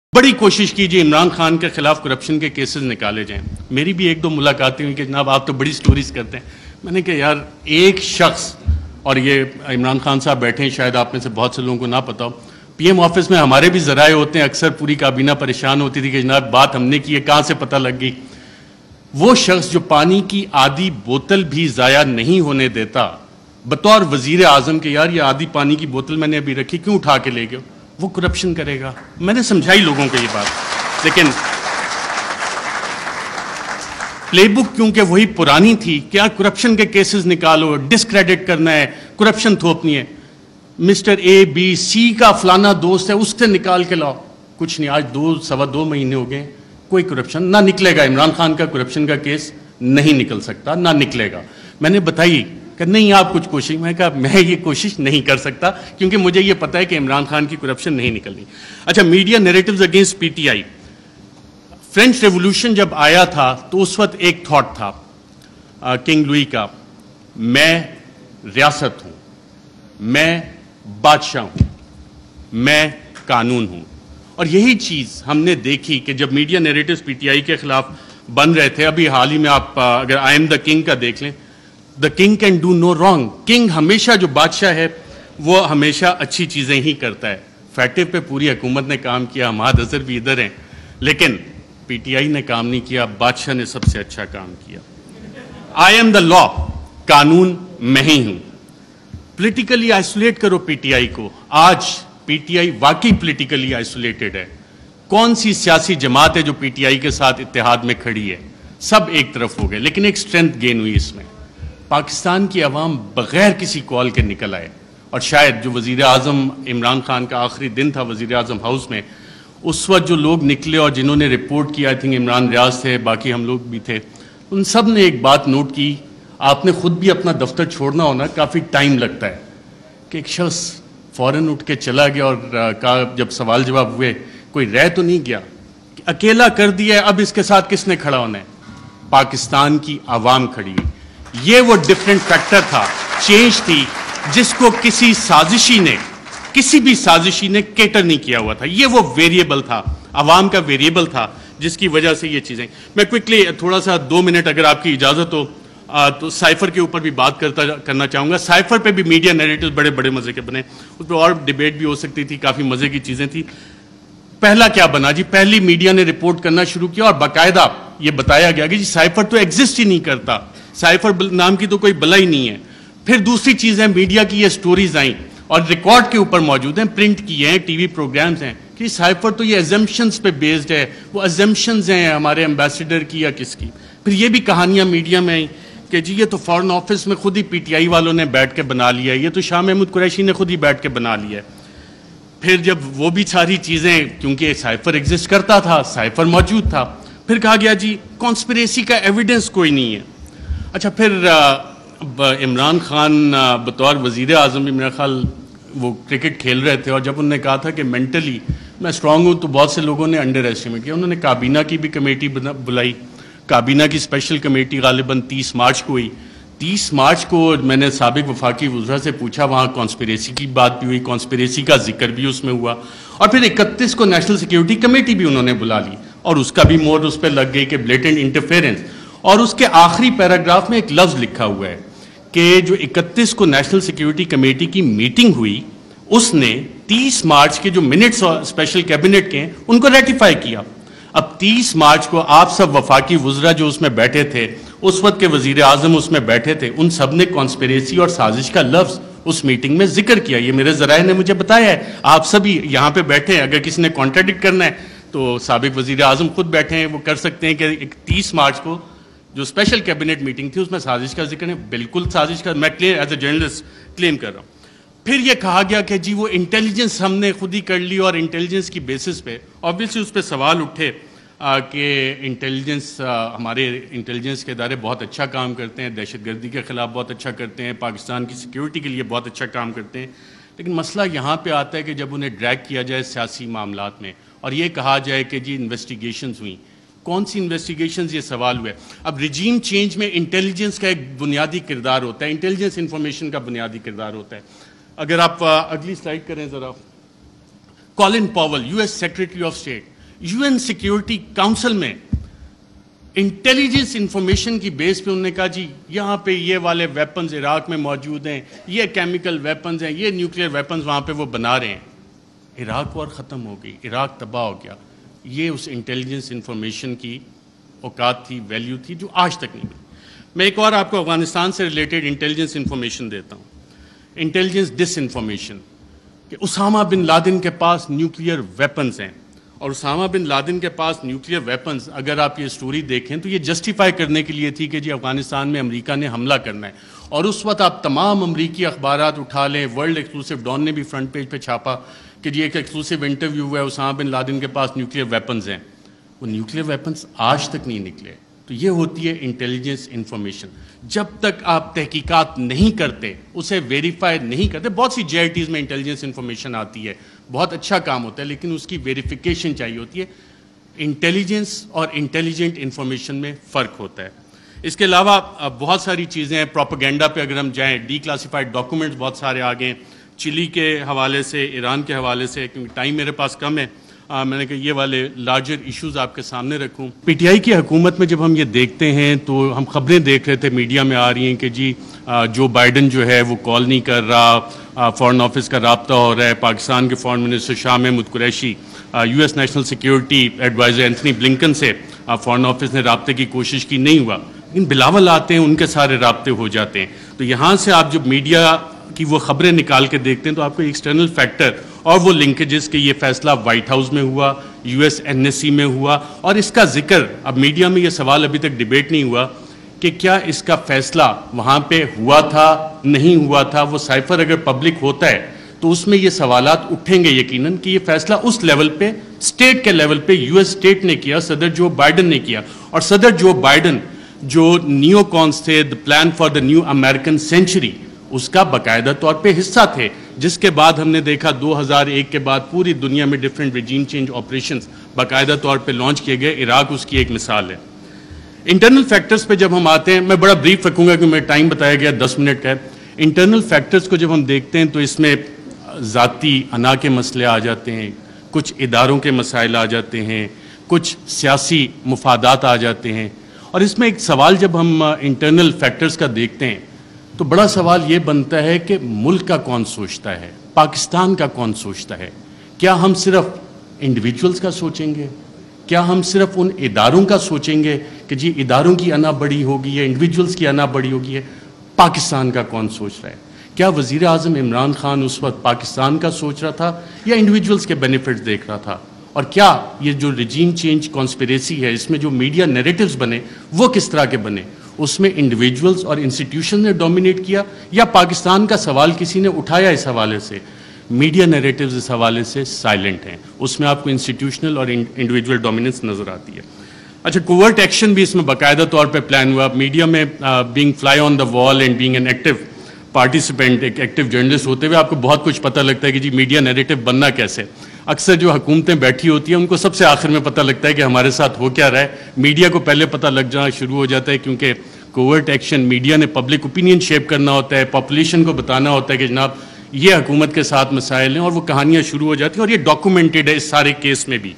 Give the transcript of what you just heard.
بڑی کوشش کیجیے عمران خان کے خلاف کرپشن کے کیسز نکالے جائیں. میری بھی ایک دو ملاقاتیں ہوئی کہ جناب آپ تو بڑی سٹوریز کرتے ہیں. میں نے کہا یار ایک شخص، اور یہ عمران خان صاحب بیٹھے ہیں، شاید آپ میں سے بہت سے لوگوں کو نہ پتا ہو، پی ایم آفس میں ہمارے بھی ذرائع ہوتے ہیں، اکثر پوری کابینہ پریشان ہوتی تھی کہ جناب بات ہم نے کی ہے، کہاں سے پتہ لگ گئی. وہ شخص جو پانی کی آدھی بوتل بھی ضائع نہیں ہونے دیتا بطور وزیر اعظم کہ یار یہ آدھی پانی کی بوتل میں نے ابھی رکھی، کیوں اٹھا کے لے گئے، وہ کرپشن کرے گا. میں نے سمجھائی لوگوں کو یہ بات، لیکن پلے بک کیونکہ وہی پرانی تھی، کیا کرپشن کے کیسز نکالو، ڈسکریڈٹ کرنا ہے، کرپشن تھوپنی ہے. مسٹر اے بی سی کا فلانا دوست ہے، اس سے نکال کے لاؤ. کچھ نہیں، آج سوا دو مہینے ہو گئے، کوئی کرپشن نہ نکلے گا. عمران خان کا کرپشن کا کیس نہیں نکل سکتا، نہ نکلے گا. میں نے بتائی کہ نہیں آپ کچھ کوشش، میں کہا میں یہ کوشش نہیں کر سکتا کیونکہ مجھے یہ پتا ہے کہ عمران خان کی کرپشن نہیں نکلنی. اچھا، media narratives against P T I. French revolution جب آیا تھا تو اس وقت ایک تھاٹ تھا کنگ لوئی کا، میں ریاست ہوں، میں بادشاہ ہوں، میں قانون ہوں. اور یہی چیز ہم نے دیکھی کہ جب media narratives P T I کے خلاف بن رہے تھے. ابھی حال ہی میں آپ اگر آئی ایم دا کنگ کا دیکھ لیں، the king can do no wrong. King ہمیشہ، جو بادشاہ ہے وہ ہمیشہ اچھی چیزیں ہی کرتا ہے. فیٹو پہ پوری حکومت نے کام کیا، ہماد اظہر بھی ادھر ہیں، لیکن پی ٹی آئی نے کام نہیں کیا، بادشاہ نے سب سے اچھا کام کیا. آئی ایم دا لا، قانون میں ہی ہوں. پولیٹیکلی آئسولیٹ کرو پی ٹی آئی کو. آج پی ٹی آئی واقعی پولیٹیکلی آئسولیٹڈ ہے. کون سی سیاسی جماعت ہے جو پی ٹی آئی کے ساتھ اتحاد میں کھڑی ہے؟ سب ایک طرف ہو گئے، لیکن ایک سٹرینتھ گین ہوئی اس میں. پاکستان کی عوام بغیر کسی کال کے نکل آئے. اور شاید جو وزیر اعظم عمران خان کا آخری دن تھا وزیر اعظم ہاؤس میں، اس وقت جو لوگ نکلے اور جنہوں نے رپورٹ کیا، آئی تھنک عمران ریاض تھے، باقی ہم لوگ بھی تھے، ان سب نے ایک بات نوٹ کی. آپ نے خود بھی اپنا دفتر چھوڑنا ہونا، کافی ٹائم لگتا ہے، کہ ایک شخص فوراً اٹھ کے چلا گیا اور کہا، جب سوال جواب ہوئے، کوئی رہ تو نہیں گیا، اکیلا کر دیا ہے، اب اس کے ساتھ کس نے کھڑا ہونا ہے؟ پاکستان کی عوام کھڑی. یہ وہ ڈیفرنٹ فیکٹر تھا، چینج تھی، جس کو کسی بھی سازشی نے کیٹر نہیں کیا ہوا تھا. یہ وہ ویریبل تھا، عوام کا ویریبل تھا، جس کی وجہ سے یہ چیزیں. میں کوئکلی تھوڑا سا 2 منٹ اگر آپ کی اجازت ہو تو سائفر کے اوپر بھی بات کرنا چاہوں گا. سائفر پہ بھی میڈیا نیریٹیوز بڑے بڑے مزے کے بنے، اس پہ اور ڈیبیٹ بھی ہو سکتی تھی، کافی مزے کی چیزیں تھی. پہلا کیا بنا جی؟ پہلی میڈیا نے رپورٹ کرنا شروع کیا اور باقاعدہ یہ بتایا گیا کہ جی سائفر تو ایگزسٹ ہی نہیں کرتا، سائفر نام کی تو کوئی بلا ہی نہیں ہے. پھر دوسری چیز ہے، میڈیا کی یہ سٹوریز آئیں اور ریکارڈ کے اوپر موجود ہیں، پرنٹ کیے ہیں، ٹی وی پروگرامز ہیں، کہ سائفر تو یہ ایزمپشنز پہ بیسڈ ہے. وہ ایزمپشنز ہیں ہمارے ایمبیسڈر کی یا کس کی. پھر یہ بھی کہانیاں میڈیا میں آئیں کہ جی یہ تو فارن آفس میں خود ہی پی ٹی آئی والوں نے بیٹھ کے بنا لیا ہے، یہ تو شاہ محمود قریشی نے خود ہی بیٹھ کے بنا لیا ہے. پھر جب وہ بھی ساری چیزیں، کیونکہ سائفر ایگزسٹ کرتا تھا، سائفر موجود تھا، پھر کہا گیا جی کانسپریسی کا ایویڈنس کوئی نہیں ہے. اچھا، پھر عمران خان بطور وزیر اعظم بھی میرا خیال وہ کرکٹ کھیل رہے تھے، اور جب انہوں نے کہا تھا کہ مینٹلی میں اسٹرانگ ہوں، تو بہت سے لوگوں نے انڈر ایسٹیمیٹ کیا. انہوں نے کابینہ کی بھی کمیٹی بلائی. کابینہ کی اسپیشل کمیٹی غالباً 30 مارچ کو ہوئی. 30 مارچ کو میں نے سابق وفاقی وزراء سے پوچھا، وہاں کانسپریسی کی بات بھی ہوئی، کانسپریسی کا ذکر بھی اس میں ہوا. اور پھر 31 کو نیشنل سیکیورٹی کمیٹی بھی انہوں نے بلا لی، اور اس کا بھی مور اس پہ لگ گئی کہ بلیٹنٹ انٹرفیرنس. اور اس کے آخری پیراگراف میں ایک لفظ لکھا ہوا ہے کہ جو 31 کو نیشنل سیکیورٹی کمیٹی کی میٹنگ ہوئی، اس نے 30 مارچ کے جو منٹس اسپیشل کیبنٹ کے ہیں ان کو ریٹیفائی کیا. اب 30 مارچ کو آپ سب وفاقی وزراء جو اس میں بیٹھے تھے، اس وقت کے وزیر اعظم اس میں بیٹھے تھے، ان سب نے کانسپریسی اور سازش کا لفظ اس میٹنگ میں ذکر کیا. یہ میرے ذرائع نے مجھے بتایا ہے. آپ سبھی یہاں پہ بیٹھے ہیں، اگر کسی نے کانٹراڈکٹ کرنا ہے تو سابق وزیر اعظم خود بیٹھے ہیں، وہ کر سکتے ہیں کہ 30 مارچ کو جو اسپیشل کیبنٹ میٹنگ تھی اس میں سازش کا ذکر ہے. بالکل سازش کا میں ایز اے جرنلسٹ کلیم کر رہا ہوں. پھر یہ کہا گیا کہ جی وہ انٹیلیجنس ہم نے خود ہی کر لی، اور انٹیلیجنس کی بیسس پہ آبویسلی اس پہ سوال اٹھے کہ انٹیلیجنس، ہمارے انٹیلیجنس کے ادارے بہت اچھا کام کرتے ہیں، دہشت گردی کے خلاف بہت اچھا کرتے ہیں، پاکستان کی سیکیورٹی کے لیے بہت اچھا کام کرتے ہیں. لیکن مسئلہ یہاں پہ آتا ہے کہ جب انہیں ڈریگ کیا جائے سیاسی معاملات میں اور یہ کہا جائے کہ جی انویسٹیگیشنز ہوئیں، کون سی انویسٹیگیشنز، یہ سوال ہوا ہے. اب ریجیم چینج میں انٹیلیجنس کا ایک بنیادی کردار ہوتا ہے، انٹیلیجنس انفارمیشن کا بنیادی کردار ہوتا ہے. اگر آپ اگلی سلائیڈ کریں ذرا. Colin Powell, US secretary of state, UN security council میں انٹیلیجنس انفارمیشن کی بیس پہ انہوں نے کہا جی یہاں پہ یہ والے ویپنز عراق میں موجود ہیں, یہ کیمیکل ویپنز ہیں, یہ نیوکلیئر ویپنز وہاں پہ وہ بنا رہے ہیں. عراق اور ختم ہو گئی, عراق تباہ ہو گیا. یہ اس انٹیلیجنس انفارمیشن کی اوقات تھی, ویلیو تھی, جو آج تک نہیں ملی. میں ایک اور آپ کو افغانستان سے ریلیٹڈ انٹیلیجنس انفارمیشن دیتا ہوں. انٹیلیجنس ڈس انفارمیشن کہ اسامہ بن لادن کے پاس نیوکلیئر ویپنز ہیں, اور اسامہ بن لادن کے پاس نیوکلیئر ویپنز, اگر آپ یہ سٹوری دیکھیں تو یہ جسٹیفائی کرنے کے لیے تھی کہ جی افغانستان میں امریکہ نے حملہ کرنا ہے. اور اس وقت آپ تمام امریکی اخبارات اٹھا لیں, ورلڈ ایکسکلوسیو ڈان نے بھی فرنٹ پیج پہ چھاپا کہ جی ایک ایکسکلوسیو انٹرویو ہوا ہے, اسامہ بن لادن کے پاس نیوکلیئر ویپنز ہیں. وہ نیوکلیئر ویپنز آج تک نہیں نکلے. تو یہ ہوتی ہے انٹیلیجنس انفارمیشن. جب تک آپ تحقیقات نہیں کرتے, اسے ویریفائی نہیں کرتے, بہت سی JITs میں انٹیلیجنس انفارمیشن آتی ہے, بہت اچھا کام ہوتا ہے, لیکن اس کی ویریفیکیشن چاہیے ہوتی ہے. انٹیلیجنس اور انٹیلیجنٹ انفارمیشن میں فرق ہوتا ہے. اس کے علاوہ بہت ساری چیزیں ہیں. پروپیگنڈا پہ اگر ہم جائیں, ڈی کلاسیفائڈ ڈاکومنٹس بہت سارے آ گئے, چلی کے حوالے سے, ایران کے حوالے سے, کیونکہ ٹائم میرے پاس کم ہے, میں نے کہا یہ والے لارجر ایشوز آپ کے سامنے رکھوں. PTI کی حکومت میں جب ہم یہ دیکھتے ہیں تو ہم خبریں دیکھ رہے تھے, میڈیا میں آ رہی ہیں کہ جی جو بائیڈن جو ہے وہ کال نہیں کر رہا, فارن آفس کا رابطہ ہو رہا ہے. پاکستان کے foreign minister Shah Mahmood Qureshi, US national security adviser Antony Blinken سے فارن آفس نے رابطے کی کوشش کی, نہیں ہوا. لیکن بلاول آتے ہیں, ان کے سارے رابطے ہو جاتے ہیں. تو یہاں سے آپ جب میڈیا کی وہ خبریں نکال کے دیکھتے ہیں تو آپ کو ایکسٹرنل فیکٹر اور وہ لنکیجز کہ یہ فیصلہ وائٹ ہاؤس میں ہوا, US NSC میں ہوا, اور اس کا ذکر اب میڈیا میں یہ سوال ابھی تک ڈیبیٹ نہیں ہوا کہ کیا اس کا فیصلہ وہاں پہ ہوا تھا, نہیں ہوا تھا. وہ سائفر اگر پبلک ہوتا ہے تو اس میں یہ سوالات اٹھیں گے یقیناً کہ یہ فیصلہ اس لیول پہ, اسٹیٹ کے لیول پہ US اسٹیٹ نے کیا, صدر جو بائیڈن نے کیا. اور صدر جو بائیڈن جو نیو کانس تھے, the plan for the new American century, اس کا باقاعدہ طور پہ حصہ تھے, جس کے بعد ہم نے دیکھا 2001 کے بعد پوری دنیا میں ڈیفرنٹ ریجیم چینج آپریشنز باقاعدہ طور پہ لانچ کیے گئے. عراق اس کی ایک مثال ہے. انٹرنل فیکٹرز پہ جب ہم آتے ہیں, میں بڑا بریف رکھوں گا کہ میں ٹائم بتایا گیا 10 منٹ کا ہے. انٹرنل فیکٹرز کو جب ہم دیکھتے ہیں تو اس میں ذاتی انا کے مسئلے آ جاتے ہیں, کچھ اداروں کے مسائل آ جاتے ہیں, کچھ سیاسی مفادات آ جاتے ہیں. اور اس میں ایک سوال جب ہم انٹرنل فیکٹرز کا دیکھتے ہیں تو بڑا سوال یہ بنتا ہے کہ ملک کا کون سوچتا ہے, پاکستان کا کون سوچتا ہے. کیا ہم صرف انڈیویجولز کا سوچیں گے, کیا ہم صرف ان اداروں کا سوچیں گے کہ جی اداروں کی انا بڑی ہوگی ہے, انڈیویجولز کی انا بڑی ہوگی ہے. پاکستان کا کون سوچ رہا ہے؟ کیا وزیر اعظم عمران خان اس وقت پاکستان کا سوچ رہا تھا یا انڈیویجولز کے بینیفٹس دیکھ رہا تھا؟ اور کیا یہ جو ریجیم چینج کانسپیریسی ہے, اس میں جو میڈیا نیریٹیوز بنے وہ کس طرح کے بنے؟ اس میں انڈیویجولز اور انسٹیٹیوشن نے ڈومینیٹ کیا یا پاکستان کا سوال کسی نے اٹھایا اس حوالے سے؟ میڈیا نیریٹیوز اس حوالے سے سائلنٹ ہیں, اس میں آپ کو انسٹیٹیوشنل اور انڈیویجول ڈومیننس نظر آتی ہے. اچھا, کوورٹ ایکشن بھی اس میں باقاعدہ طور پہ پلان ہوا. میڈیا میں being fly on the wall and being an active participant, ایک ایکٹیو جرنلسٹ ہوتے ہوئے آپ کو بہت کچھ پتہ لگتا ہے کہ جی میڈیا نیریٹیو بننا کیسے. اکثر جو حکومتیں بیٹھی ہوتی ہیں ان کو سب سے آخر میں پتہ لگتا ہے کہ ہمارے ساتھ ہو کیا رہا ہے. میڈیا کو پہلے پتہ لگ جانا شروع ہو جاتا ہے, کیونکہ کوورٹ ایکشن میڈیا نے پبلک اوپینین شیپ کرنا ہوتا ہے, پاپولیشن کو بتانا ہوتا ہے کہ جناب یہ حکومت کے ساتھ مسائل ہیں, اور وہ کہانیاں شروع ہو جاتی ہیں. اور یہ ڈاکومنٹڈ ہے اس سارے کیس میں بھی.